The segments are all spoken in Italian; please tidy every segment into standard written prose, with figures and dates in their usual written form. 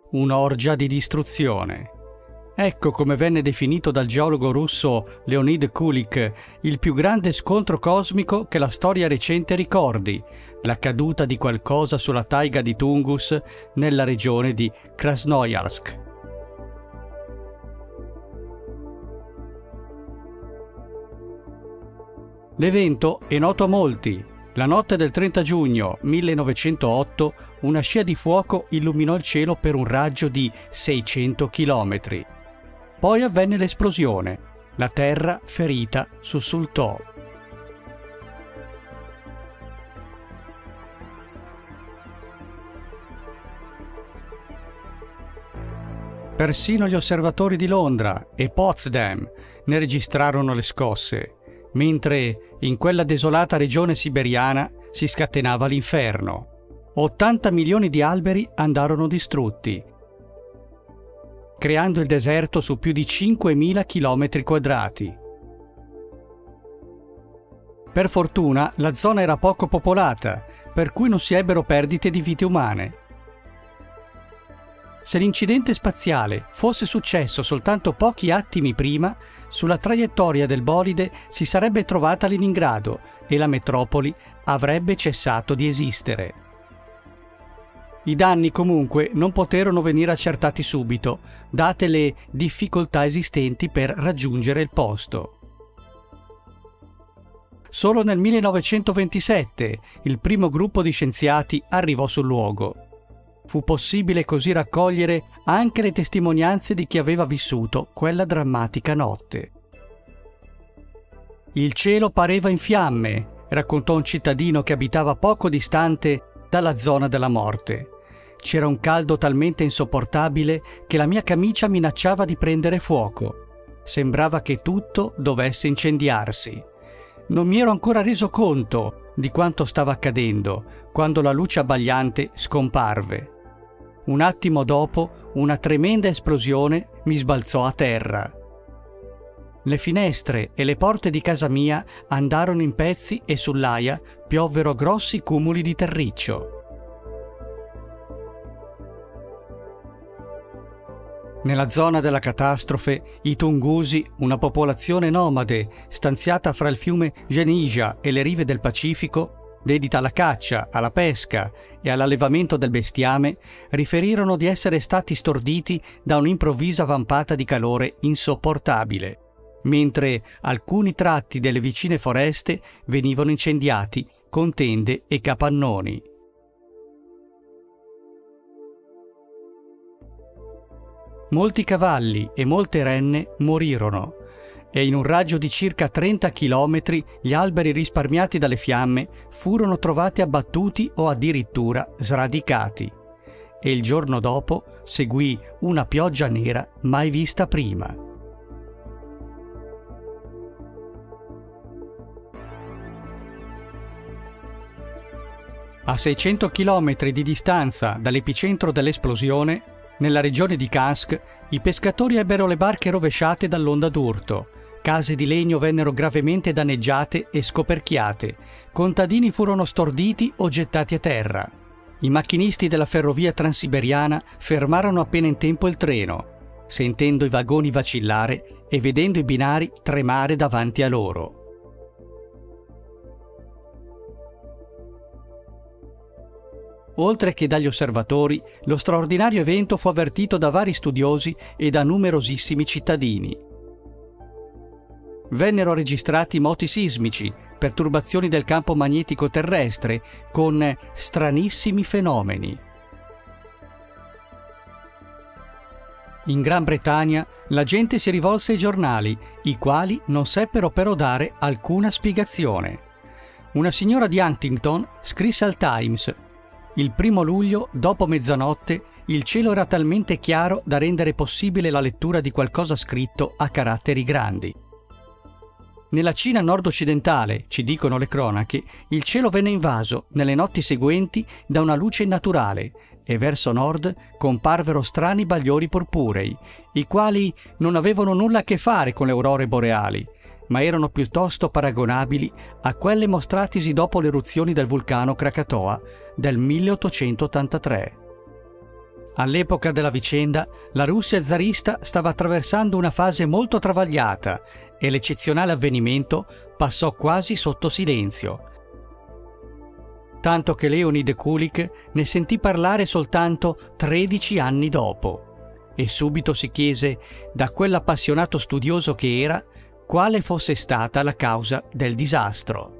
un'orgia di distruzione. Ecco come venne definito dal geologo russo Leonid Kulik il più grande scontro cosmico che la storia recente ricordi, la caduta di qualcosa sulla taiga di Tungus nella regione di Krasnoyarsk. L'evento è noto a molti. La notte del 30 giugno 1908 una scia di fuoco illuminò il cielo per un raggio di 600 chilometri. Poi avvenne l'esplosione. La terra, ferita, sussultò. Persino gli osservatori di Londra e Potsdam ne registrarono le scosse, mentre in quella desolata regione siberiana si scatenava l'inferno. 80 milioni di alberi andarono distrutti, creando il deserto su più di 5.000 chilometri quadrati. Per fortuna la zona era poco popolata, per cui non si ebbero perdite di vite umane. Se l'incidente spaziale fosse successo soltanto pochi attimi prima, sulla traiettoria del bolide si sarebbe trovata Leningrado e la metropoli avrebbe cessato di esistere. I danni comunque non poterono venire accertati subito, date le difficoltà esistenti per raggiungere il posto. Solo nel 1927 il primo gruppo di scienziati arrivò sul luogo. Fu possibile così raccogliere anche le testimonianze di chi aveva vissuto quella drammatica notte. Il cielo pareva in fiamme, raccontò un cittadino che abitava poco distante dalla zona della morte. C'era un caldo talmente insopportabile che la mia camicia minacciava di prendere fuoco. Sembrava che tutto dovesse incendiarsi. Non mi ero ancora reso conto di quanto stava accadendo quando la luce abbagliante scomparve. Un attimo dopo, una tremenda esplosione mi sbalzò a terra. Le finestre e le porte di casa mia andarono in pezzi e sull'aia piovvero grossi cumuli di terriccio. Nella zona della catastrofe, i Tungusi, una popolazione nomade stanziata fra il fiume Genija e le rive del Pacifico, dedita alla caccia, alla pesca e all'allevamento del bestiame, riferirono di essere stati storditi da un'improvvisa vampata di calore insopportabile, mentre alcuni tratti delle vicine foreste venivano incendiati con tende e capannoni. Molti cavalli e molte renne morirono e in un raggio di circa 30 chilometri gli alberi risparmiati dalle fiamme furono trovati abbattuti o addirittura sradicati. E il giorno dopo seguì una pioggia nera mai vista prima. A 600 chilometri di distanza dall'epicentro dell'esplosione, nella regione di Kansk, i pescatori ebbero le barche rovesciate dall'onda d'urto, case di legno vennero gravemente danneggiate e scoperchiate, contadini furono storditi o gettati a terra. I macchinisti della ferrovia transiberiana fermarono appena in tempo il treno, sentendo i vagoni vacillare e vedendo i binari tremare davanti a loro. Oltre che dagli osservatori, lo straordinario evento fu avvertito da vari studiosi e da numerosissimi cittadini. Vennero registrati moti sismici, perturbazioni del campo magnetico terrestre, con stranissimi fenomeni. In Gran Bretagna la gente si rivolse ai giornali, i quali non seppero però dare alcuna spiegazione. Una signora di Huntington scrisse al Times: il 1 luglio, dopo mezzanotte, il cielo era talmente chiaro da rendere possibile la lettura di qualcosa scritto a caratteri grandi. Nella Cina nord-occidentale, ci dicono le cronache, il cielo venne invaso, nelle notti seguenti, da una luce innaturale e verso nord comparvero strani bagliori purpurei, i quali non avevano nulla a che fare con le aurore boreali, ma erano piuttosto paragonabili a quelle mostratisi dopo le eruzioni del vulcano Krakatoa del 1883. All'epoca della vicenda, la Russia zarista stava attraversando una fase molto travagliata e l'eccezionale avvenimento passò quasi sotto silenzio. Tanto che Leonid Kulik ne sentì parlare soltanto 13 anni dopo e subito si chiese, da quell'appassionato studioso che era, quale fosse stata la causa del disastro.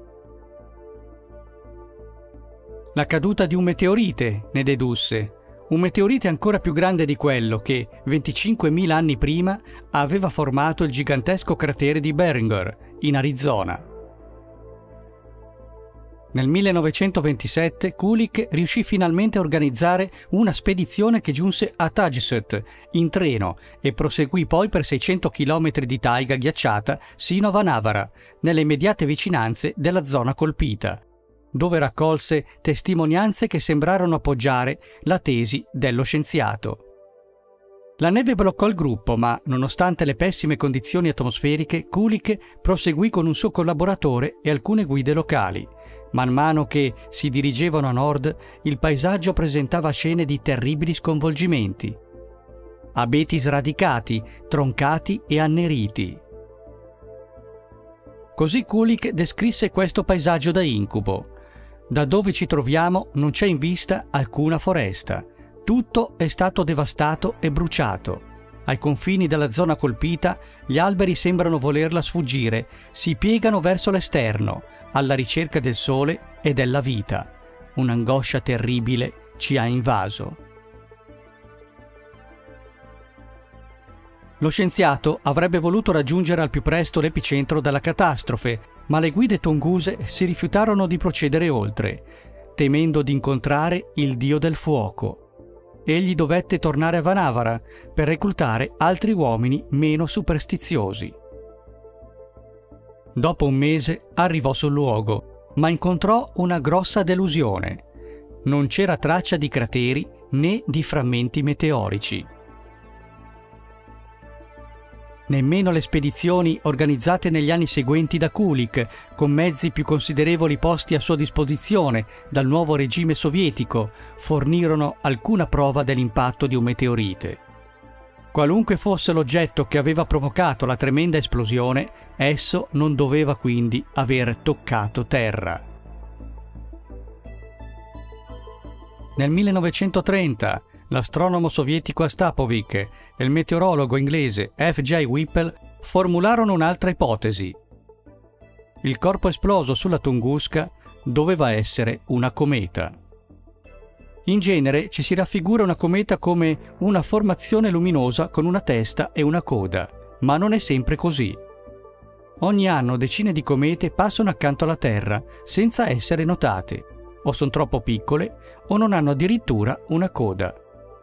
La caduta di un meteorite, ne dedusse. Un meteorite ancora più grande di quello che, 25.000 anni prima, aveva formato il gigantesco cratere di Beringer, in Arizona. Nel 1927 Kulik riuscì finalmente a organizzare una spedizione che giunse a Tagset in treno e proseguì poi per 600 km di taiga ghiacciata sino a Vanavara, nelle immediate vicinanze della zona colpita, dove raccolse testimonianze che sembrarono appoggiare la tesi dello scienziato. La neve bloccò il gruppo, ma, nonostante le pessime condizioni atmosferiche, Kulik proseguì con un suo collaboratore e alcune guide locali. Man mano che si dirigevano a nord, il paesaggio presentava scene di terribili sconvolgimenti. Abeti sradicati, troncati e anneriti. Così Kulik descrisse questo paesaggio da incubo. Da dove ci troviamo non c'è in vista alcuna foresta. Tutto è stato devastato e bruciato. Ai confini della zona colpita gli alberi sembrano volerla sfuggire, si piegano verso l'esterno, alla ricerca del sole e della vita. Un'angoscia terribile ci ha invaso. Lo scienziato avrebbe voluto raggiungere al più presto l'epicentro della catastrofe, ma le guide tonguse si rifiutarono di procedere oltre, temendo di incontrare il dio del fuoco. Egli dovette tornare a Vanavara per reclutare altri uomini meno superstiziosi. Dopo un mese arrivò sul luogo, ma incontrò una grossa delusione. Non c'era traccia di crateri né di frammenti meteorici. Nemmeno le spedizioni organizzate negli anni seguenti da Kulik, con mezzi più considerevoli posti a sua disposizione dal nuovo regime sovietico, fornirono alcuna prova dell'impatto di un meteorite. Qualunque fosse l'oggetto che aveva provocato la tremenda esplosione, esso non doveva quindi aver toccato terra. Nel 1930, l'astronomo sovietico Astapovic e il meteorologo inglese F.J. Whipple formularono un'altra ipotesi. Il corpo esploso sulla Tunguska doveva essere una cometa. In genere ci si raffigura una cometa come una formazione luminosa con una testa e una coda, ma non è sempre così. Ogni anno decine di comete passano accanto alla Terra senza essere notate, o sono troppo piccole o non hanno addirittura una coda.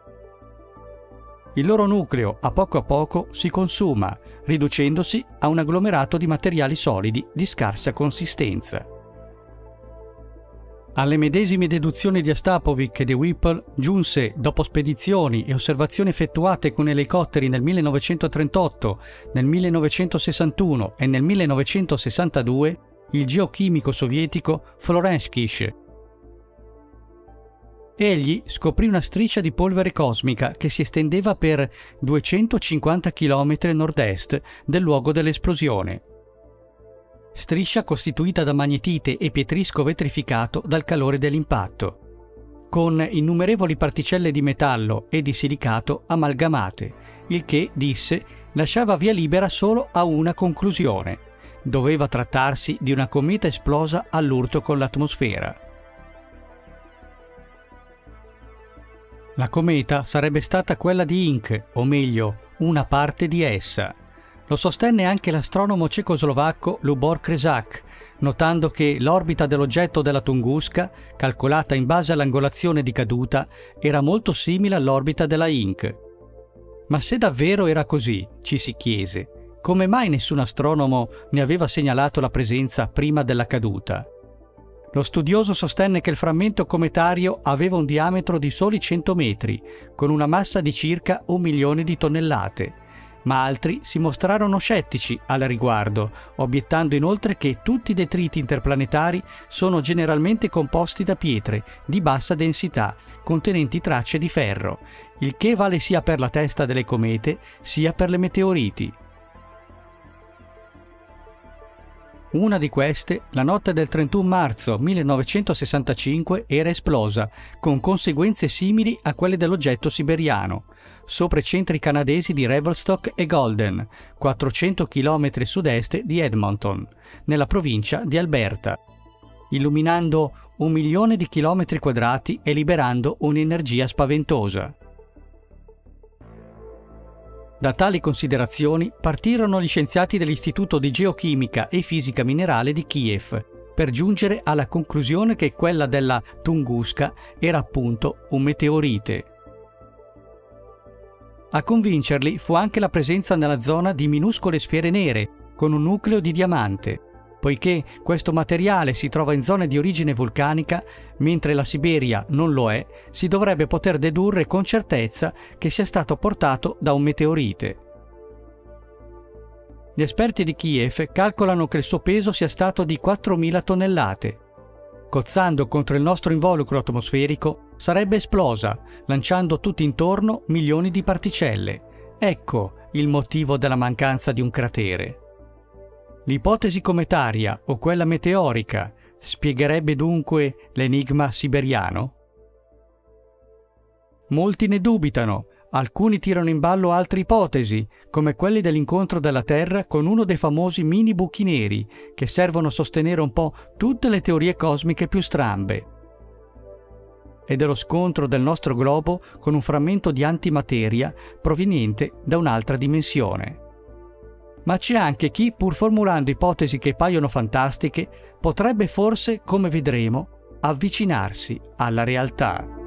Il loro nucleo a poco si consuma, riducendosi a un agglomerato di materiali solidi di scarsa consistenza. Alle medesime deduzioni di Astapovic e di Whipple giunse, dopo spedizioni e osservazioni effettuate con elicotteri nel 1938, nel 1961 e nel 1962, il geochimico sovietico Florenskij. Egli scoprì una striscia di polvere cosmica che si estendeva per 250 km a nord-est del luogo dell'esplosione. Striscia costituita da magnetite e pietrisco vetrificato dal calore dell'impatto, con innumerevoli particelle di metallo e di silicato amalgamate, il che, disse, lasciava via libera solo a una conclusione. Doveva trattarsi di una cometa esplosa all'urto con l'atmosfera. La cometa sarebbe stata quella di Inc, o meglio, una parte di essa. Lo sostenne anche l'astronomo cecoslovacco Lubor Kresak, notando che l'orbita dell'oggetto della Tunguska, calcolata in base all'angolazione di caduta, era molto simile all'orbita della Inc. Ma se davvero era così, ci si chiese, come mai nessun astronomo ne aveva segnalato la presenza prima della caduta? Lo studioso sostenne che il frammento cometario aveva un diametro di soli 100 metri, con una massa di circa 1 milione di tonnellate, ma altri si mostrarono scettici al riguardo, obiettando inoltre che tutti i detriti interplanetari sono generalmente composti da pietre di bassa densità, contenenti tracce di ferro, il che vale sia per la testa delle comete sia per le meteoriti. Una di queste, la notte del 31 marzo 1965, era esplosa, con conseguenze simili a quelle dell'oggetto siberiano, sopra i centri canadesi di Revelstoke e Golden, 400 km sud-est di Edmonton, nella provincia di Alberta, illuminando 1 milione di chilometri quadrati e liberando un'energia spaventosa. Da tali considerazioni partirono gli scienziati dell'Istituto di Geochimica e Fisica Minerale di Kiev per giungere alla conclusione che quella della Tunguska era appunto un meteorite. A convincerli fu anche la presenza nella zona di minuscole sfere nere con un nucleo di diamante, poiché questo materiale si trova in zone di origine vulcanica, mentre la Siberia non lo è, si dovrebbe poter dedurre con certezza che sia stato portato da un meteorite. Gli esperti di Kiev calcolano che il suo peso sia stato di 4.000 tonnellate. Cozzando contro il nostro involucro atmosferico, sarebbe esplosa, lanciando tutto intorno milioni di particelle. Ecco il motivo della mancanza di un cratere. L'ipotesi cometaria o quella meteorica spiegherebbe dunque l'enigma siberiano? Molti ne dubitano, alcuni tirano in ballo altre ipotesi, come quelle dell'incontro della Terra con uno dei famosi mini buchi neri, che servono a sostenere un po' tutte le teorie cosmiche più strambe, e dello scontro del nostro globo con un frammento di antimateria proveniente da un'altra dimensione. Ma c'è anche chi, pur formulando ipotesi che paiono fantastiche, potrebbe forse, come vedremo, avvicinarsi alla realtà.